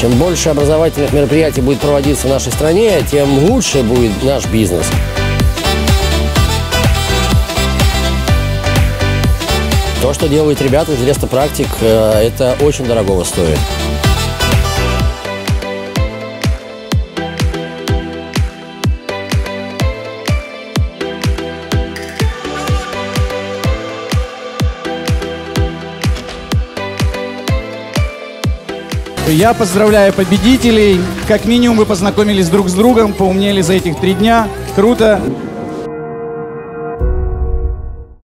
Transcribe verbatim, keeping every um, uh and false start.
Чем больше образовательных мероприятий будет проводиться в нашей стране, тем лучше будет наш бизнес. То, что делают ребята из Рестопрактик, это очень дорогого стоит. Я поздравляю победителей. Как минимум вы познакомились друг с другом, поумнели за этих три дня. Круто.